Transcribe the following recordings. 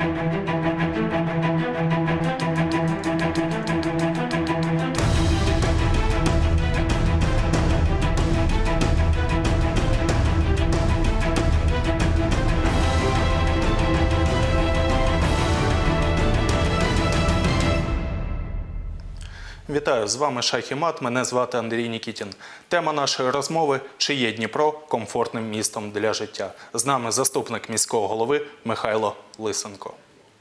Вітаю, з вами Шах і Мат, мене звати Андрій Нікітін. Тема нашої розмови – чи є Дніпро комфортним містом для життя? З нами заступник міського голови Михайло Лисенко.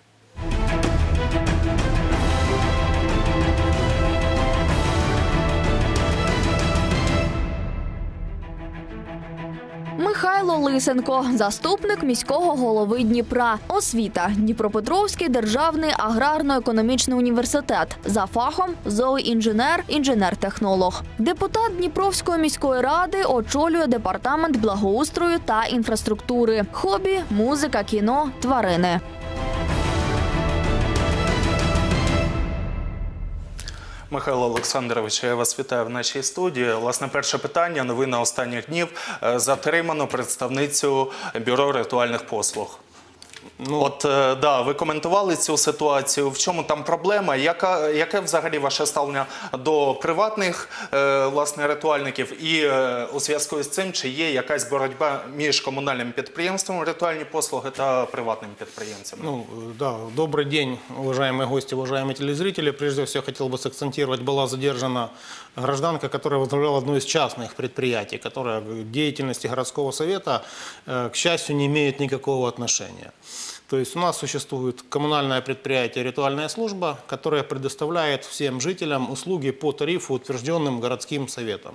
Михайло Лисенко – заступник міського голови Дніпра. Освіта – Дніпропетровський державний аграрно-економічний університет. За фахом – зооінженер, інженер-технолог. Депутат Дніпровської міської ради очолює департамент благоустрою та інфраструктури. Хобі – музика, кіно, тварини. Михайло Олександрович, я вас вітаю в нашій студії. Власне, перше питання. Новина останніх днів. Затримано представницю Бюро ритуальних послуг. Ви коментували цю ситуацію. В чому там проблема? Яке взагалі ваше ставлення до приватних ритуальників? І у зв'язку з цим, чи є якась боротьба між комунальним підприємством ритуальні послуги та приватними підприємцями? Добрый день, уважаемые гости, уважаемые телезрители. Прежде всего, хотел бы сакцентировать, была задержана гражданка, которая возглавляла одно из частных предприятий, которая к деятельности городского совета, к счастью, не имеет никакого отношения. То есть у нас существует коммунальное предприятие «Ритуальная служба», которое предоставляет всем жителям услуги по тарифу, утвержденным городским советом.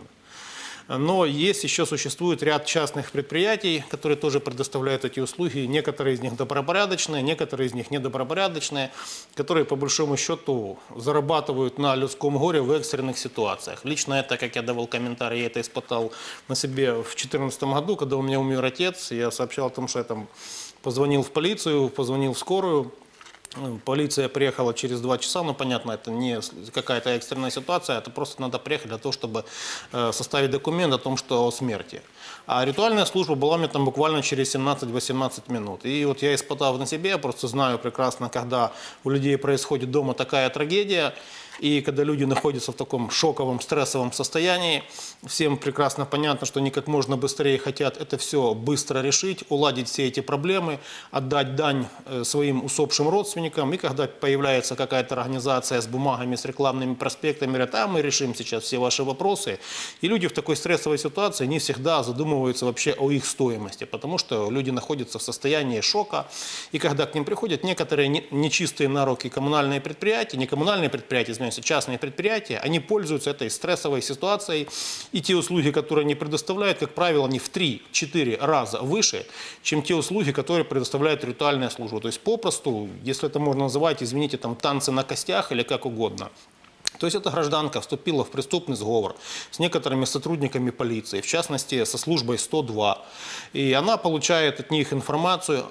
Но еще существует ряд частных предприятий, которые тоже предоставляют эти услуги. Некоторые из них добропорядочные, некоторые из них недобропорядочные, которые по большому счету зарабатывают на людском горе в экстренных ситуациях. Лично это, как я давал комментарий, я это испытал на себе в 2014 году, когда у меня умер отец. Я сообщал о том, что я там позвонил в полицию, позвонил в скорую. Полиция приехала через 2 часа, но понятно, это не какая-то экстренная ситуация, это просто надо приехать для того, чтобы составить документ о том, что о смерти. А ритуальная служба была мне там буквально через 17-18 минут. И вот я испытал на себе, я просто знаю прекрасно, когда у людей происходит дома такая трагедия, и когда люди находятся в таком шоковом, стрессовом состоянии, всем прекрасно понятно, что они как можно быстрее хотят это все быстро решить, уладить все эти проблемы, отдать дань своим усопшим родственникам. И когда появляется какая-то организация с бумагами, с рекламными проспектами, говорят, мы решим сейчас все ваши вопросы. И люди в такой стрессовой ситуации не всегда задумываются вообще о их стоимости, потому что люди находятся в состоянии шока. И когда к ним приходят некоторые нечистые на руки коммунальные предприятия, не коммунальные предприятия, частные предприятия, они пользуются этой стрессовой ситуацией, и те услуги, которые они предоставляют, как правило, они в 3-4 раза выше, чем те услуги, которые предоставляет ритуальная служба. То есть попросту, если это можно называть, извините, там танцы на костях или как угодно. То есть эта гражданка вступила в преступный сговор с некоторыми сотрудниками полиции, в частности, со службой 102. И она получала от них информацию,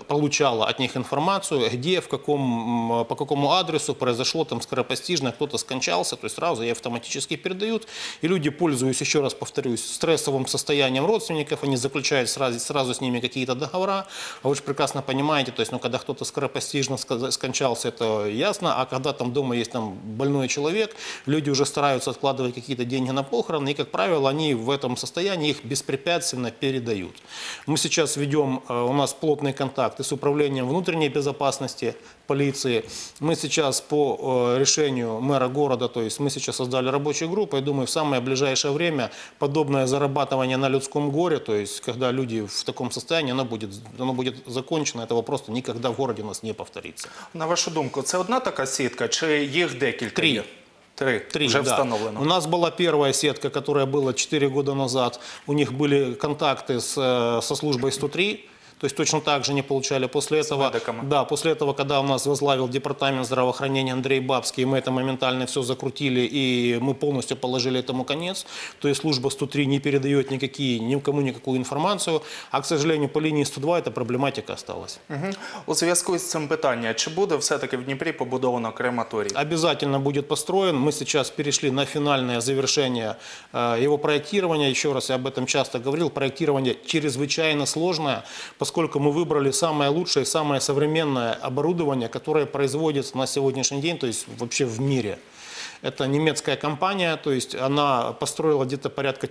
где, по какому адресу произошло там скоропостижно, кто-то скончался, то есть сразу ей автоматически передают. И люди, пользуясь, еще раз повторюсь, стрессовым состоянием родственников, они заключают сразу с ними какие-то договора. А вы же прекрасно понимаете, то есть, когда кто-то скоропостижно скончался, это ясно, а когда там дома есть там больной человек, люди уже стараются откладывать какие-то деньги на похороны, и, как правило, они в этом состоянии их беспрепятственно передают. Мы сейчас ведем, у нас плотные контакты с управлением внутренней безопасности полиции. Мы сейчас по решению мэра города, то есть мы сейчас создали рабочую группу, я думаю, в самое ближайшее время подобное зарабатывание на людском горе, то есть когда люди в таком состоянии, оно будет закончено, этого просто никогда в городе у нас не повторится. На вашу думку, це одна така сітка, чи їх декілька? Три уже встановлено. У нас была первая сетка, которая была 4 года назад. У них были контакты со службой 103. То есть точно так же они получали после этого, когда у нас возглавил департамент здравоохранения Андрей Бабский, мы это моментально все закрутили, и мы полностью положили этому конец. То есть служба 103 не передает никому никакую информацию, а, к сожалению, по линии 102 эта проблематика осталась. У зв'язку з цим питання, чи буде все-таки в Дніпрі побудовано крематорій? Обязательно будет построен. Мы сейчас перешли на финальное завершение его проектирования. Еще раз, я об этом часто говорил, проектирование чрезвычайно сложное, поскольку поскольку мы выбрали самое лучшее, самое современное оборудование, которое производится на сегодняшний день, то есть вообще в мире. Это немецкая компания, то есть она построила где-то порядка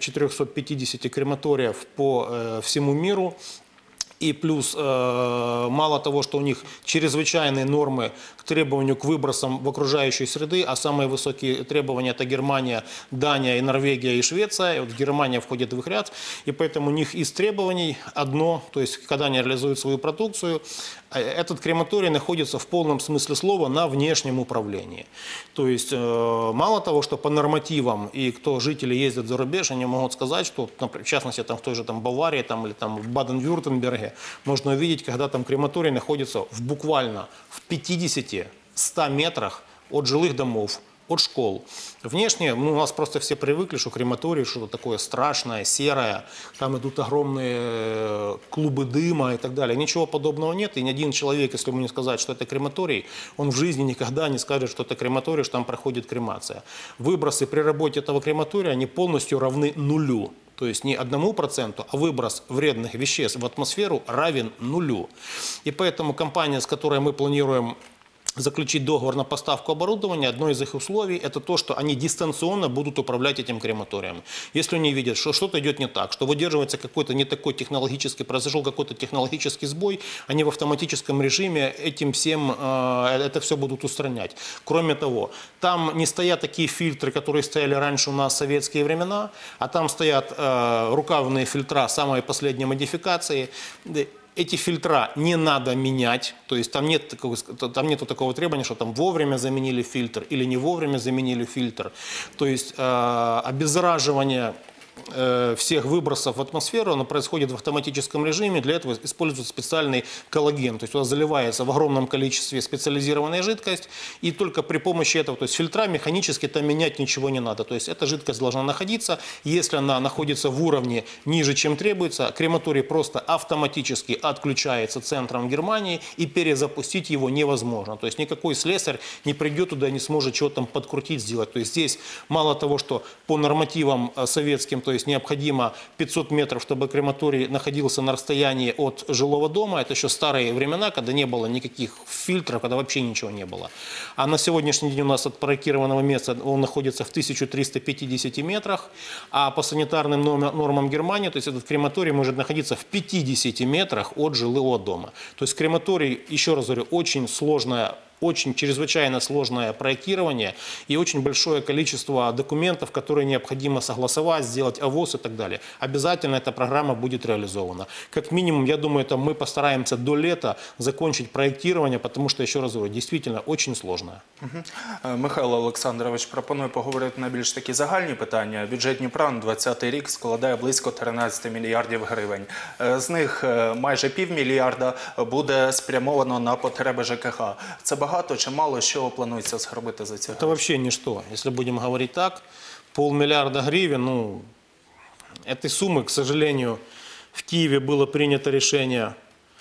450 крематориев по всему миру. И плюс, мало того, что у них чрезвычайные нормы к требованию к выбросам в окружающей среды, а самые высокие требования – это Германия, Дания, и Норвегия, и Швеция. И вот Германия входит в их ряд, и поэтому у них из требований одно, то есть когда они реализуют свою продукцию, этот крематорий находится в полном смысле слова на внешнем управлении. То есть мало того, что по нормативам, и кто жители ездят за рубеж, они могут сказать, что, например, в частности, там, в той же там, Баварии там, или там, в Баден-Вюртемберге, можно увидеть, когда там крематорий находится буквально в 50-100 метрах от жилых домов, от школ. Внешне у нас просто все привыкли, что крематорий что-то такое страшное, серое, там идут огромные клубы дыма и так далее. Ничего подобного нет, и ни один человек, если ему не сказать, что это крематорий, он в жизни никогда не скажет, что это крематорий, что там проходит кремация. Выбросы при работе этого крематория, они полностью равны нулю. То есть не 1%, а выброс вредных веществ в атмосферу равен нулю. И поэтому компания, с которой мы планируем заключить договор на поставку оборудования, одно из их условий – это то, что они дистанционно будут управлять этим крематорием. Если они видят, что что-то идет не так, что выдерживается какой-то не такой технологический, произошел какой-то технологический сбой, они в автоматическом режиме этим всем, это все будут устранять. Кроме того, там не стоят такие фильтры, которые стояли раньше у нас в советские времена, а там стоят рукавные фильтра самой последней модификации. Эти фильтра не надо менять, то есть там нет такого требования, что там вовремя заменили фильтр или не вовремя заменили фильтр. То есть обеззараживание всех выбросов в атмосферу, оно происходит в автоматическом режиме. Для этого используется специальный коллаген. То есть туда заливается в огромном количестве специализированная жидкость, и только при помощи этого, то есть фильтра механически там менять ничего не надо. То есть эта жидкость должна находиться. Если она находится в уровне ниже, чем требуется, крематорий просто автоматически отключается центром Германии, и перезапустить его невозможно. То есть никакой слесарь не придет туда и не сможет чего-то там подкрутить, сделать. То есть здесь мало того, что по нормативам советским, то есть необходимо 500 метров, чтобы крематорий находился на расстоянии от жилого дома. Это еще старые времена, когда не было никаких фильтров, когда вообще ничего не было. А на сегодняшний день у нас от проектированного места он находится в 1350 метрах, а по санитарным нормам Германии, то есть этот крематорий может находиться в 50 метрах от жилого дома. То есть крематорий, еще раз говорю, очень сложная, очень чрезвычайно сложное проектирование и очень большое количество документов, которые необходимо согласовать, сделать ОВОС и так далее. Обязательно эта программа будет реализована. Как минимум, я думаю, это мы постараемся до лета закончить проектирование, потому что, еще раз говорю, действительно очень сложное. Михайло Олександрович, пропоную поговорити на більш такі загальні питання. Бюджет Дніпра на 2020 рік складає близько 13 мільярдів гривень. З них майже півмільярда буде спрямовано на потреби ЖКХ. Це багато чи мало, що планується зробити за ці гроші? Это вообще ничто. Если будем говорить так, 500 миллиарда гривен, ну, этой суммы, к сожалению, в Киеве было принято решение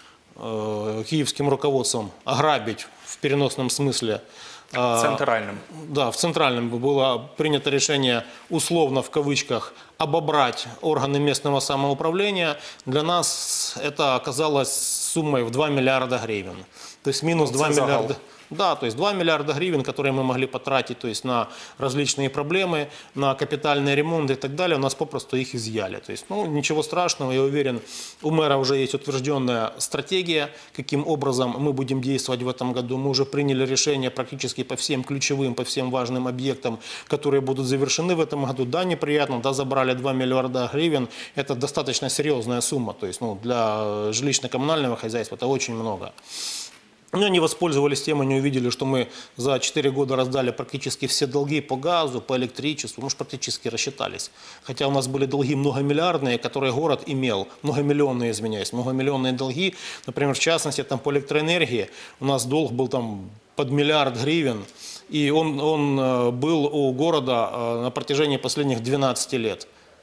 киевским руководством ограбить в переносном смысле. Центральным. Да, в центральном было принято решение, условно в кавычках, обобрать органы местного самоуправления. Для нас это оказалось суммой в 2 миллиарда гривен. То есть минус 2 миллиарда. Да, то есть 2 миллиарда гривен, которые мы могли потратить, то есть на различные проблемы, на капитальный ремонт и так далее, у нас попросту их изъяли. То есть, ну, ничего страшного, я уверен, у мэра уже есть утвержденная стратегия, каким образом мы будем действовать в этом году. Мы уже приняли решение практически по всем ключевым, по всем важным объектам, которые будут завершены в этом году. Да, неприятно, да, забрали 2 миллиарда гривен, это достаточно серьезная сумма, то есть, ну, для жилищно-коммунального хозяйства это очень много. Но они воспользовались тем, они увидели, что мы за 4 года раздали практически все долги по газу, по электричеству, мы же практически рассчитались. Хотя у нас были долги многомиллиардные, которые город имел, многомиллионные, извиняюсь, многомиллионные долги. Например, в частности, там по электроэнергии у нас долг был там под 1 миллиард гривен, и он был у города на протяжении последних 12 лет.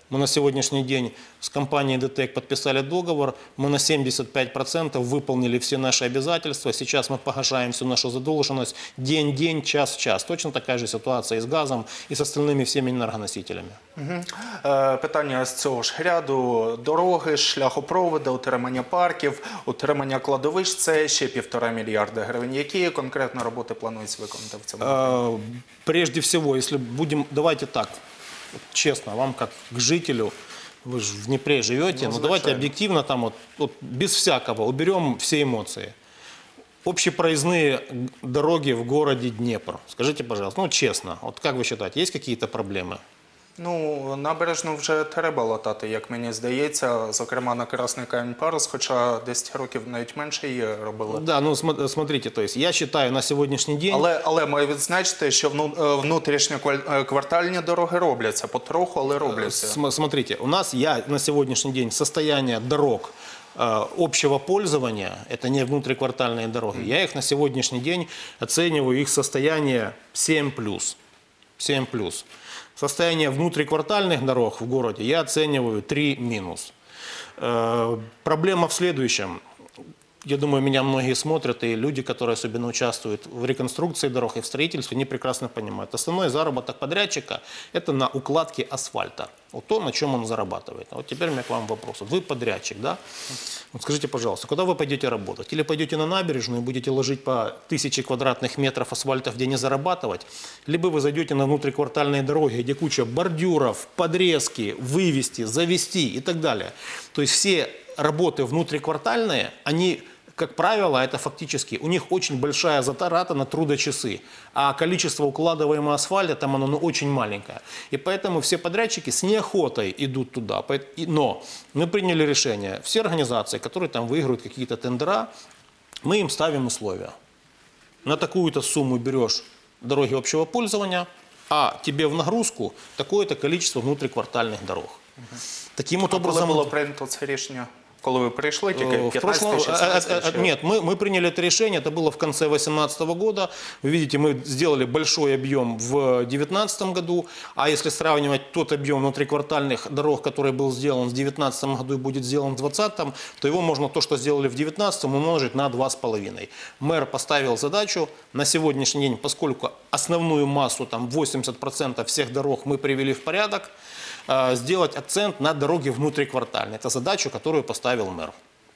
Мы на сегодняшний день с компанией ДТЭК подписали договор, мы на 75% выполнили все наши обязательства. Сейчас мы погашаем всю нашу задолженность день-день, час-час. Точно такая же ситуация и с газом, и с остальными всеми энергоносителями. Питання з цього ж ряду: дороги, шляхопроводи, утримання парків, утримання кладовищ – це ще 1,5 мільярда гривень. Які конкретно роботи планується виконати в цьому році? Прежде всего, если будем, давайте так, честно, вам как к жителю, вы же в Днепре живете, но давайте объективно там вот без всякого уберем все эмоции. Общепроездные дороги в городе Днепр. Скажите, пожалуйста, ну честно, вот как вы считаете, есть какие-то проблемы? Ну, набережну вже треба латати, як мені здається, зокрема на Красний Камінь-Парус, хоча 10 років навіть менше її робили. Да, ну смотрите, то есть я считаю на сегодняшний день... Але маю відзначити, що внутрішньоквартальні дороги робляться, потроху, але робляться. Смотрите, у нас на сегодняшний день состояние дорог общего пользования, это не внутриквартальные дороги, я их на сегодняшний день оцениваю, их состояние 7+. 7+. Состояние внутриквартальных дорог в городе я оцениваю 3-. Проблема в следующем. Я думаю, меня многие смотрят, и люди, которые особенно участвуют в реконструкции дорог и в строительстве, они прекрасно понимают. Основной заработок подрядчика – это на укладке асфальта. Вот то, на чем он зарабатывает. Вот теперь у меня к вам вопрос. Вот вы подрядчик, да? Вот скажите, пожалуйста, куда вы пойдете работать? Или пойдете на набережную и будете ложить по 1000 квадратных метров асфальта в день и зарабатывать? Либо вы зайдете на внутриквартальные дороги, где куча бордюров, подрезки, вывести, завести и так далее. То есть все работы внутриквартальные, они, как правило, это фактически, у них очень большая затрата на трудочасы, а количество укладываемого асфальта там оно очень маленькое. И поэтому все подрядчики с неохотой идут туда. Но мы приняли решение, все организации, которые там выигрывают какие-то тендера, мы им ставим условия. На такую-то сумму берешь дороги общего пользования, а тебе в нагрузку такое-то количество внутриквартальных дорог. Таким вот образом... Коли було прийнято це рішення? Коли ви прийшли, тільки 15-16? Нет, мы приняли это решение, это было в конце 2018 года. Вы видите, мы сделали большой объем в 2019 году, а если сравнивать тот объем внутриквартальных дорог, который был сделан в 2019 году и будет сделан в 2020, то его можно то, что сделали в 2019, умножить на 2,5. Мэр поставил задачу на сегодняшний день, поскольку основную массу, там 80% всех дорог мы привели в порядок, сделать акцент на дороги внутриквартальные. Это задачу, которую поставил мэр.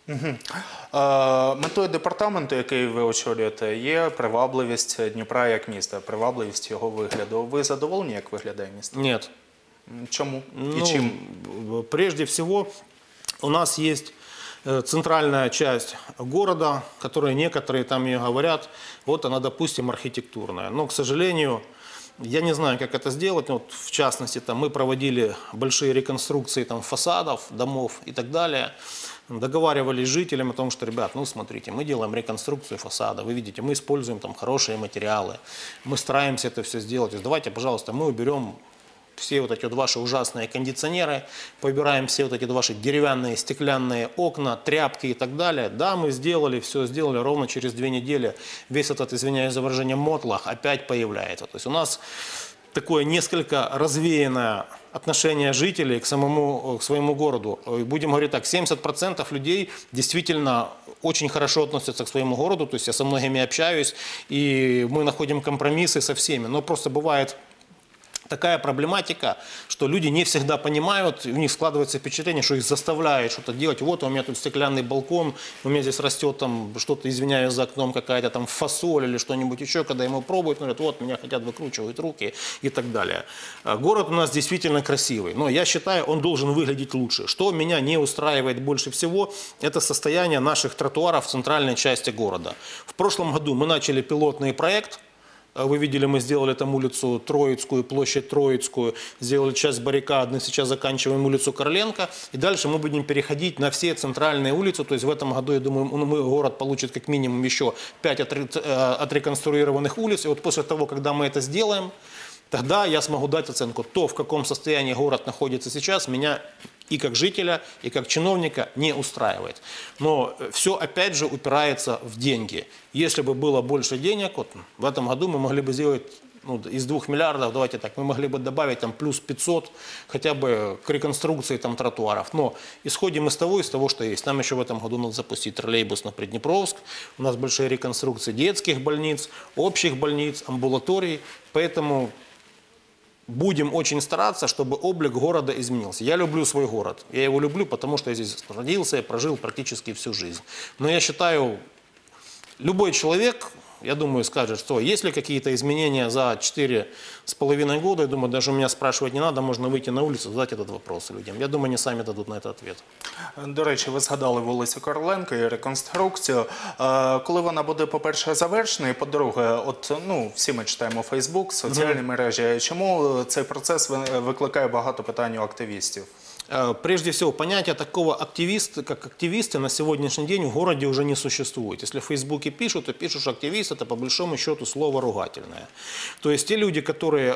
Метою департаменту, який ви очолюєте, є привабливість Дніпра як міста, привабливість його вигляду. Ви задоволені, як виглядає місто? Нет. Чому? І чим? Прежде всего, у нас есть центральная часть города, которая некоторые там и говорят, вот она, допустим, архитектурная. Но, к сожалению, я не знаю, как это сделать. Вот, в частности, там, мы проводили большие реконструкции там, фасадов, домов и так далее. Договаривались с жителями о том, что, ребят, ну смотрите, мы делаем реконструкцию фасада, вы видите, мы используем там хорошие материалы, мы стараемся это все сделать. То есть, давайте, пожалуйста, мы уберем все вот эти вот ваши ужасные кондиционеры, поубираем все вот эти ваши деревянные, стеклянные окна, тряпки и так далее. Да, мы сделали, все сделали, ровно через 2 недели весь этот, извиняюсь за выражение, мотлах опять появляется. То есть у нас такое несколько развеянное отношение жителей к своему городу. Будем говорить так, 70% людей действительно очень хорошо относятся к своему городу, то есть я со многими общаюсь, и мы находим компромиссы со всеми, но просто бывает такая проблематика, что люди не всегда понимают, у них складывается впечатление, что их заставляют что-то делать. Вот у меня тут стеклянный балкон, у меня здесь растет там что-то, извиняюсь за окном, какая-то там фасоль или что-нибудь еще, когда ему пробуют, говорят, вот меня хотят выкручивать руки и так далее. Город у нас действительно красивый, но я считаю, он должен выглядеть лучше. Что меня не устраивает больше всего, это состояние наших тротуаров в центральной части города. В прошлом году мы начали пилотный проект. Вы видели, мы сделали там улицу Троицкую, площадь Троицкую, сделали часть баррикадной, сейчас заканчиваем улицу Короленко. И дальше мы будем переходить на все центральные улицы. То есть в этом году, я думаю, город получит как минимум еще 5 отреконструированных улиц. И вот после того, когда мы это сделаем, тогда я смогу дать оценку. То, в каком состоянии город находится сейчас, меня и как жителя, и как чиновника не устраивает. Но все опять же упирается в деньги. Если бы было больше денег, вот в этом году мы могли бы сделать ну, из 2 миллиардов, давайте так, мы могли бы добавить там плюс 500 хотя бы к реконструкции там тротуаров. Но исходим из того, что есть. Нам еще в этом году надо запустить троллейбус на Приднепровск. У нас большие реконструкции детских больниц, общих больниц, амбулаторий. Поэтому будем очень стараться, чтобы облик города изменился. Я люблю свой город. Я его люблю, потому что я здесь родился и прожил практически всю жизнь. Но я считаю, любой человек, я думаю, скажет, что есть ли какие-то изменения за 4,5 года. Я думаю, даже у меня спрашивать не надо, можно выйти на улицу, задать этот вопрос людям. Я думаю, они сами дадут на это ответ. До речі, ви згадали вулицю Короленка і реконструкцію. Коли вона буде, по-перше, завершена, і по-друге, от, ну, всі ми читаємо Фейсбук, соціальні мережі. Чому цей процес викликає багато питань у активістів? Прежде всего, понятия такого активиста, как активисты, на сегодняшний день в городе уже не существует. Если в Фейсбуке пишут, то пишут, что активист – это по большому счету слово ругательное. То есть те люди, которые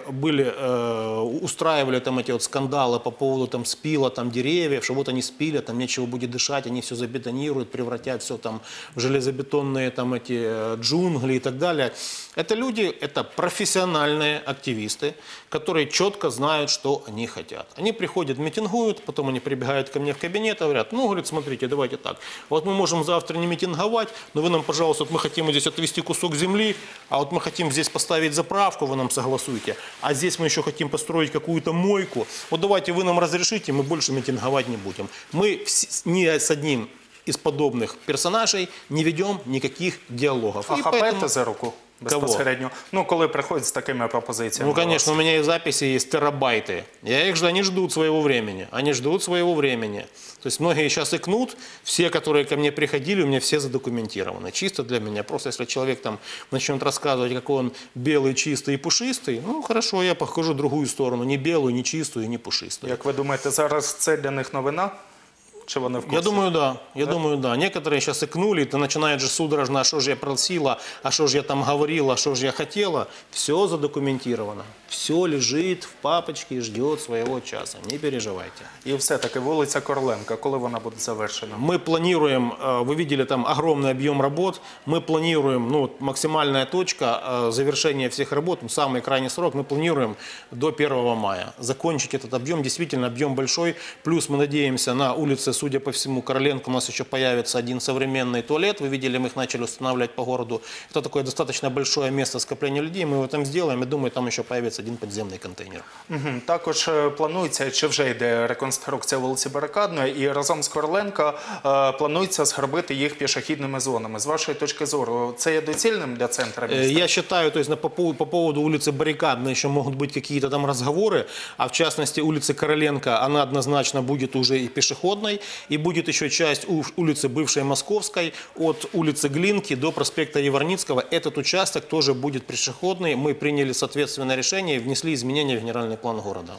устраивали там эти вот скандалы по поводу там спила там деревьев, что вот они спилят, там нечего будет дышать, они все забетонируют, превратят все там в железобетонные там эти джунгли и так далее. Это люди, это профессиональные активисты, которые четко знают, что они хотят. Они приходят, митингуют, потом они прибегают ко мне в кабинет и говорят, ну, говорит, смотрите, давайте так, вот мы можем завтра не митинговать, но вы нам, пожалуйста, вот мы хотим вот здесь отвести кусок земли, а вот мы хотим здесь поставить заправку, вы нам согласуете, а здесь мы еще хотим построить какую-то мойку, вот давайте вы нам разрешите, мы больше митинговать не будем. Мы ни с одним из подобных персонажей не ведем никаких диалогов. А хапаєте за руку? Безпосередньо. Ну, коли приходять з такими пропозиціями. Ну, конечно, у меня и записи есть терабайты. Они ждут своего времени. Они ждут своего времени. То есть многие сейчас икнут, все, которые ко мне приходили, у меня все задокументированы. Чисто для меня. Просто если человек там начнет рассказывать, какой он белый, чистый и пушистый, ну, хорошо, я покажу другую сторону. Не белую, не чистую, не пушистую. Як ви думаєте, зараз це для них новина? Чи вони в курсі? Я думаю, да. Думаю, да. Некоторые сейчас икнули, то начинают же судорожно, а что же я просила, а что же я там говорила, а что же я хотела. Все задокументировано. Все лежит в папочке и ждет своего часа. Не переживайте. І все-таки вулиця Короленка, коли вона буде завершена? Мы планируем, вы видели там огромный объем работ, мы планируем, ну, максимальная точка завершения всех работ, самый крайний срок, мы планируем до 1 мая закончить этот объем, действительно объем большой, плюс мы надеемся на улице, судя по всему, Короленко у нас еще появится один современный туалет, вы видели, мы их начали устанавливать по городу, это такое достаточно большое место скопления людей, мы его там сделаем, и думаю, там еще появится один подземный контейнер. Також планується, чи вже йде реконструкція вулиці Барикадної, і разом з Короленко планується зробити їх пішохідними зонами. З вашої точки зору, це є доцільним для центра міста? Я считаю, то есть по поводу улицы Баррикадной еще могут быть какие-то там разговоры, а в частности улицы Короленко, она однозначно будет уже и пешеходной, и будет еще часть улицы бывшей Московской, от улицы Глинки до проспекта Єварницкого. Этот участок тоже будет пешеходный. Мы приняли соответственное решение и внесли изменения в генеральный план города.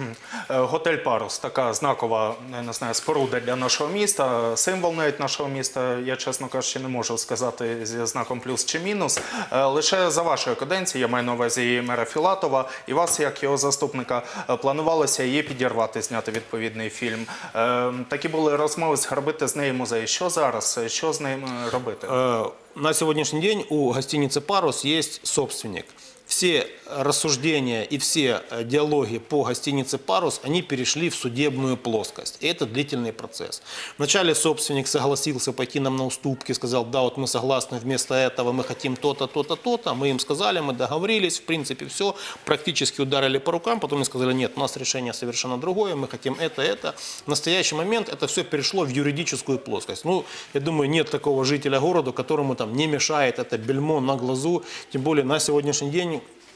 Готель «Парус» – така знакова, я не знаю, споруда для нашого міста, символ навіть нашого міста. Я, чесно кажучи, не можу сказати зі знаком плюс чи мінус. Лише за вашої каденції, я маю на увазі і мера Філатова, і вас, як його заступника, планувалося її підірвати, зняти відповідний фільм. Такі були розмови, зробити з нею музей. Що зараз? Що з нею робити? На сегодняшний день у гостиницы «Парус» есть собственник. Все рассуждения и все диалоги по гостинице «Парус», они перешли в судебную плоскость. И это длительный процесс. Вначале собственник согласился пойти нам на уступки, сказал, да, вот мы согласны, вместо этого мы хотим то-то, то-то, то-то. Мы им сказали, мы договорились, в принципе, все, практически ударили по рукам, потом им сказали, нет, у нас решение совершенно другое, мы хотим это. В настоящий момент это все перешло в юридическую плоскость. Ну, я думаю, нет такого жителя города, которому там не мешает это бельмо на глазу, тем более на сегодняшний день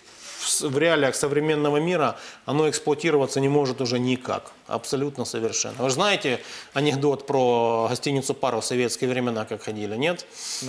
в реалиях современного мира оно эксплуатироваться не может уже никак. Абсолютно совершенно. Вы же знаете анекдот про гостиницу «Парус» в советские времена, как ходили, нет?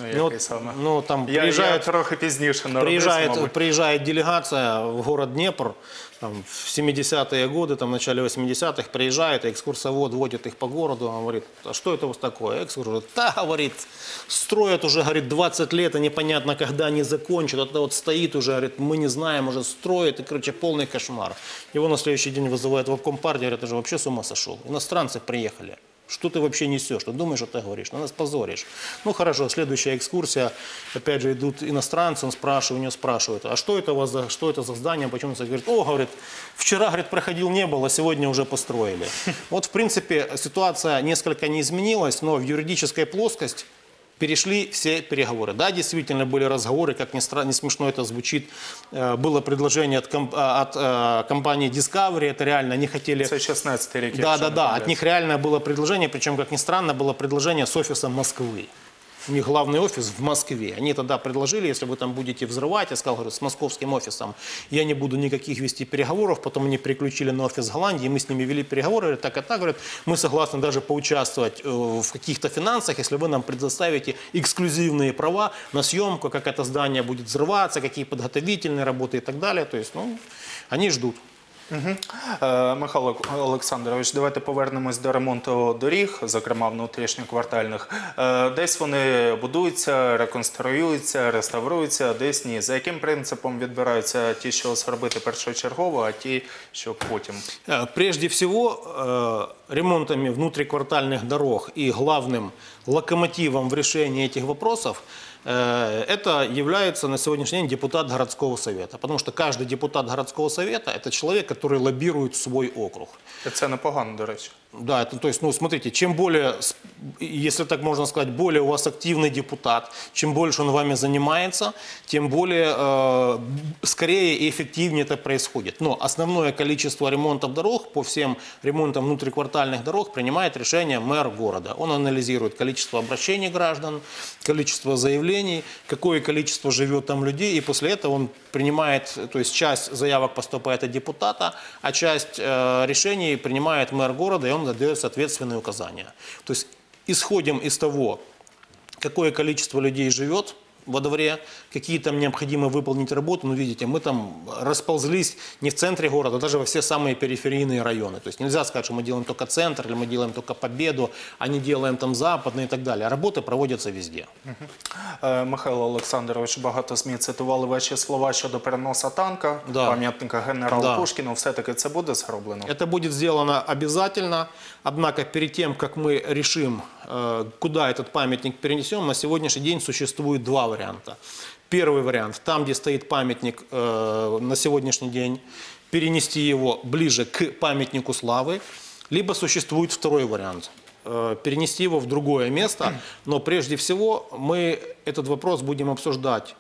Ну, там я трохи пізніше народився, приезжает делегация в город Днепр, там, в 70-е годы, там, в начале 80-х, приезжает, экскурсовод водит их по городу, говорит, а что это у вас такое? Экскурсовод говорит, да, говорит, строят уже, говорит, 20 лет, и непонятно, когда они закончат, это вот стоит уже, говорит, мы не знаем, уже строят, и, короче, полный кошмар. Его на следующий день вызывают в обком партии, говорят, это же вообще с ума сошел. Иностранцы приехали. Что ты вообще несешь? Что думаешь, что ты говоришь? Ну, нас позоришь. Ну, хорошо, следующая экскурсия. Опять же, идут иностранцы, он спрашивает, у него спрашивают, а что это у вас за, что это за здание? Почему он говорит, говорит, вчера, говорит, проходил, не было, а сегодня уже построили. Вот, в принципе, ситуация несколько не изменилась, но в юридической плоскости перешли все переговоры. Да, действительно были разговоры, как ни странно, не смешно это звучит. Было предложение от компании Discovery, это реально, они хотели... Це 16 рік. Да, от них реально было предложение, причем, как ни странно, было предложение с офисом Москвы. У них главный офис в Москве. Они тогда предложили, если вы там будете взрывать, я сказал, говорю, с московским офисом я не буду никаких вести переговоров, потом они переключили на офис Голландии, мы с ними вели переговоры, говорят, так и так, говорят, мы согласны даже поучаствовать в каких-то финансах, если вы нам предоставите эксклюзивные права на съемку, как это здание будет взрываться, какие подготовительные работы и так далее. То есть, ну, они ждут. Михайло Олександрович, давайте повернемось до ремонту доріг, зокрема внутрішньоквартальних. Десь вони будуються, реконструюються, реставруються, десь ні. За яким принципом відбираються ті, що зробити першочергово, а ті, що потім? Прежде всего, ремонтами внутриквартальных дорог и главным локомотивом в решении этих вопросов это является на сегодняшний день депутат городского совета. Потому что каждый депутат городского совета – это человек, который лоббирует свой округ. Це непогано, до речі. Да, это, то есть, ну, смотрите, чем более, если так можно сказать, более у вас активный депутат, чем больше он вами занимается, тем более, скорее и эффективнее это происходит. Но основное количество ремонтов дорог, по всем ремонтам внутриквартальных дорог, принимает решение мэр города. Он анализирует количество обращений граждан, количество заявлений, какое количество живет там людей, и после этого он принимает, то есть часть заявок поступает от депутата, а часть решений принимает мэр города, и он дает соответственные указания. То есть исходим из того, какое количество людей живет во дворе, какие там необходимо выполнить работы. Ну, видите, мы там расползлись не в центре города, а даже во все самые периферийные районы. То есть нельзя сказать, что мы делаем только центр, или мы делаем только Победу, а не делаем там Западный и так далее. Работы проводятся везде. Михайло Олександрович, багато ЗМІ цитували ваші слова щодо переносу танка, пам'ятника генералу Пушкіну. Все-таки це буде зроблено? Это будет сделано обязательно. Однако перед тем, как мы решим, куда этот памятник перенесем, на сегодняшний день существует два варианта. Первый вариант, там, где стоит памятник на сегодняшний день, перенести его ближе к памятнику славы, либо существует второй вариант, перенести его в другое место, но прежде всего мы этот вопрос будем обсуждать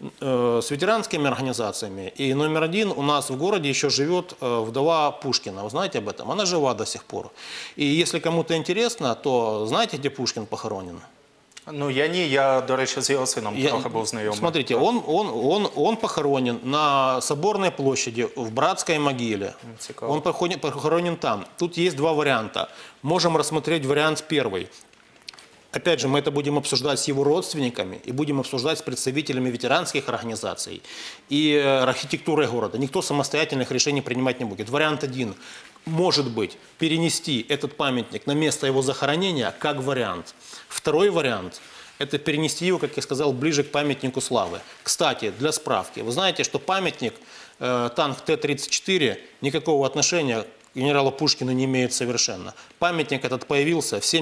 с ветеранскими организациями. И номер один, у нас в городе еще живет вдова Пушкина. Вы знаете об этом? Она жива до сих пор. И если кому-то интересно, то знаете, где Пушкин похоронен? Ну, я ні, я, до речі, з його сином трохи був знайомий. Смотрите, он похоронен на Соборной площади, в Братской могиле. Цікаво. Он похоронен там. Тут есть два варианта. Можем рассмотреть вариант первый. Опять же, мы это будем обсуждать с его родственниками и будем обсуждать с представителями ветеранских организаций и архитектурой города. Никто самостоятельных решений принимать не будет. Вариант один. Может быть, перенести этот памятник на место его захоронения как вариант. Второй вариант – это перенести его, как я сказал, ближе к памятнику славы. Кстати, для справки, вы знаете, что памятник, танк Т-34, никакого отношения к генералу Пушкину не имеет совершенно. Памятник этот появился в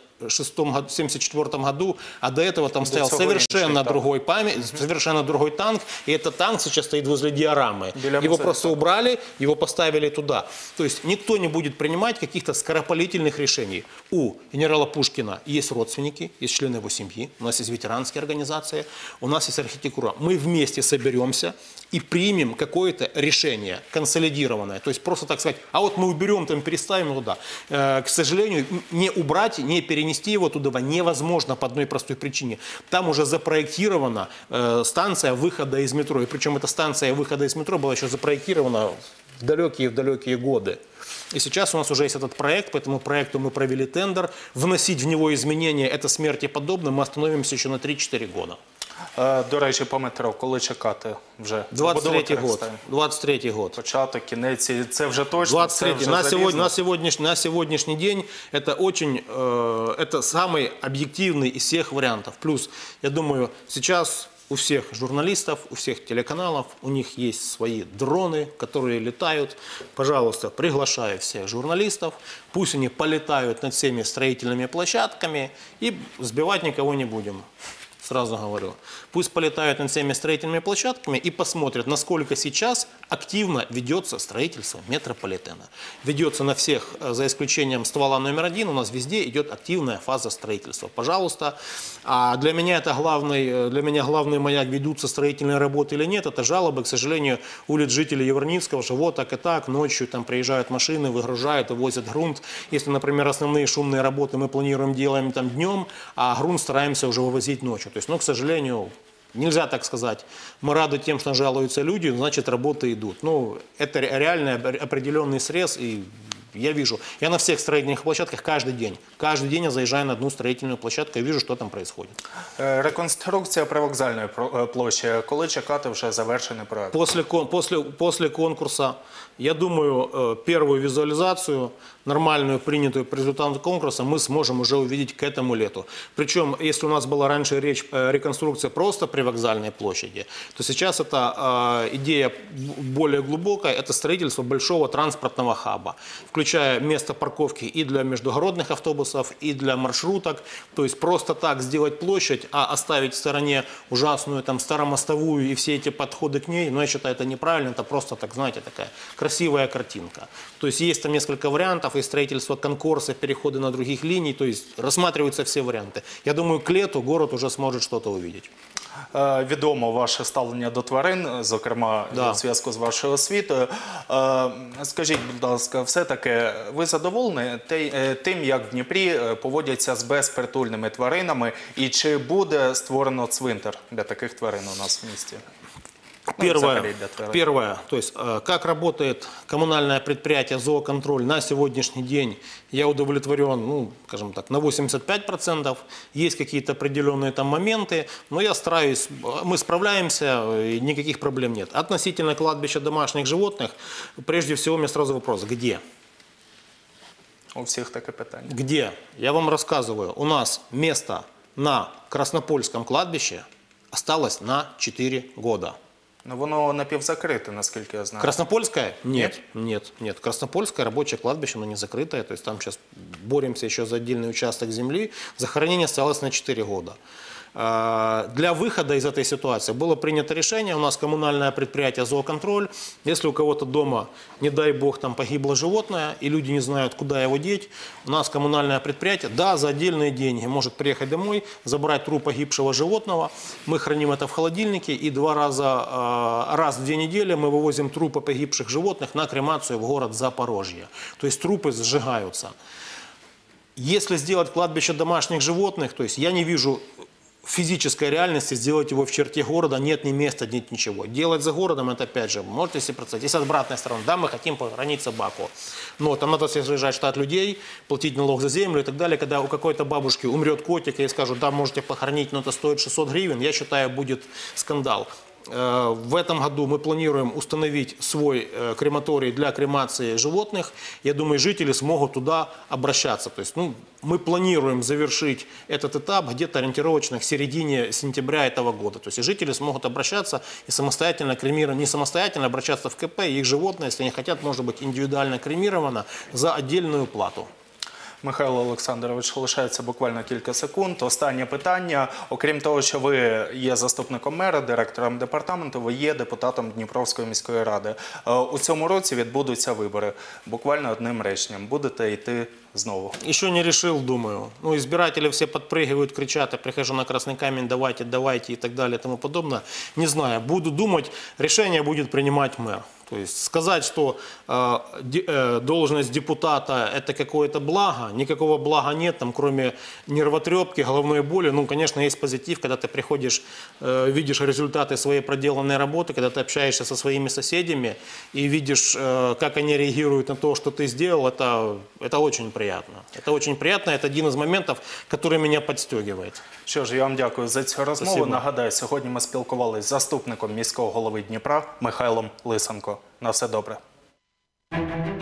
1974 году, а до этого там стоял совершенно другой танк, и этот танк сейчас стоит возле диорамы. Его просто убрали, его поставили туда. То есть никто не будет принимать каких-то скоропалительных решений. У генерала Пушкина есть родственники, есть члены его семьи, у нас есть ветеранские организации, у нас есть архитектура. Мы вместе соберемся и примем какое-то решение консолидированное. То есть просто так сказать, а вот мы уберем, там переставим туда. К сожалению, не убрать, не перенести его туда невозможно по одной простой причине. Там уже запроектирована станция выхода из метро. И причем эта станция выхода из метро была еще запроектирована в далекие годы. И сейчас у нас уже есть этот проект, по этому проекту мы провели тендер. Вносить в него изменения – это смерти подобно. Мы остановимся еще на 3-4 года. До речі, по метро, коли чекати вже? 23-й год. 23-й год. Початок, кінець, це вже точно? 23-й. На сегодняшний день это это самый объективный из всех вариантов. Плюс, я думаю, сейчас у всех журналистов, у всех телеканалов, у них есть свои дроны, которые летают. Пожалуйста, приглашаю всех журналистов, пусть они полетают над всеми строительными площадками, и сбивать никого не будем. Сразу говорю. Пусть полетают над всеми строительными площадками и посмотрят, насколько сейчас активно ведется строительство метрополитена. Ведется на всех, за исключением ствола номер 1, у нас везде идет активная фаза строительства. Пожалуйста. А для меня главный маяк, ведутся строительные работы или нет, это жалобы, к сожалению, улиц жителей Яворницкого, что вот так и так, ночью там приезжают машины, выгружают, вывозят грунт. Если, например, основные шумные работы мы планируем, делаем там днем, а грунт стараемся уже вывозить ночью. Но, к сожалению, нельзя так сказать. Мы рады тем, что жалуются люди, значит, работы идут. Это реальный определенный срез, и я вижу. Я на всех строительных площадках каждый день я заезжаю на одну строительную площадку и вижу, что там происходит. Реконструкція привокзальної площі. Коли чекати вже завершений проект? После конкурса, я думаю, первую визуализацию, нормальную, принятую по результатам конкурса, мы сможем уже увидеть к этому лету. Причем, если у нас была раньше речь реконструкция просто привокзальной площади, то сейчас эта идея более глубокая, это строительство большого транспортного хаба, включая место парковки и для междугородных автобусов, и для маршруток. То есть просто так сделать площадь, а оставить в стороне ужасную там старомостовую и все эти подходы к ней, я считаю, это неправильно, это просто, так знаете, такая красивая картинка. То есть есть там несколько вариантов, и строительство конкурса, переходы на других линий, то есть рассматриваются все варианты. Я думаю, к лету город уже сможет что-то увидеть. Відомо ваше ставлення до тварин, зокрема, у зв'язку з вашою освітою. Скажіть, будь ласка, все-таки ви задоволені тим, як в Дніпрі поводяться з безпритульними тваринами, і чи буде створено цвинтар для таких тварин у нас в місті? Первое, то есть как работает коммунальное предприятие «Зооконтроль» на сегодняшний день, я удовлетворен, скажем так, на 85%. Есть какие-то определенные там моменты, но я стараюсь, мы справляемся, и никаких проблем нет. Относительно кладбища домашних животных, прежде всего, у меня сразу вопрос, где? У всех такое питание. Где? Я вам рассказываю, у нас место на Краснопольском кладбище осталось на 4 года. Но воно напівзакрите, наскільки я знаю. Краснопольское? Нет. Краснопольское рабочее кладбище, оно не закрытое. То есть там сейчас боремся еще за отдельный участок земли. Захоронение осталось на 4 года. Для выхода из этой ситуации было принято решение, у нас коммунальное предприятие «Зооконтроль». Если у кого-то дома, не дай бог, там погибло животное, и люди не знают, куда его деть, у нас коммунальное предприятие, да, за отдельные деньги может приехать домой, забрать труп погибшего животного. Мы храним это в холодильнике, и раз в 2 недели мы вывозим трупы погибших животных на кремацию в город Запорожье. То есть трупы сжигаются. Если сделать кладбище домашних животных, то есть я не вижу физической реальности сделать его в черте города, нет ни места, нет ничего. Делать за городом, это опять же, можете себе представить. Если с обратной стороны, да, мы хотим похоронить собаку, но там надо съезжать штат людей, платить налог за землю и так далее. Когда у какой-то бабушки умрет котик, и скажут, да, можете похоронить, но это стоит 600 гривен, я считаю, будет скандал. В этом году мы планируем установить свой крематорий для кремации животных. Я думаю, жители смогут туда обращаться. То есть, мы планируем завершить этот этап где-то ориентировочно к середине сентября этого года. То есть, жители смогут обращаться и самостоятельно кремировать, не самостоятельно обращаться в КП, и их животное, если они хотят, может быть индивидуально кремировано за отдельную плату. Михайло Олександрович, лишається буквально кілька секунд. Останнє питання. Окрім того, що ви є заступником мера, директором департаменту, ви є депутатом Дніпровської міської ради. У цьому році відбудуться вибори. Буквально одним реченням. Будете йти знову? Еще не решил, думаю. Избиратели все подпрыгивают, кричат, я прихожу на Красный Камень, давайте, давайте и так далее и тому подобное. Не знаю, буду думать, решение будет принимать мэр. То есть сказать, что должность депутата – это какое-то благо, никакого блага нет, там, кроме нервотрепки, головной боли. Конечно, есть позитив, когда ты приходишь, видишь результаты своей проделанной работы, когда ты общаешься со своими соседями и видишь, как они реагируют на то, что ты сделал, это очень приятно. Это очень приятно, это один из моментов, который меня подстегивает. Що ж, я вам дякую за цю розмову. Спасибо. Нагадаю, сьогодні ми спілкувалися з заступником міського голови Дніпра Михайлом Лисенко. На все добре.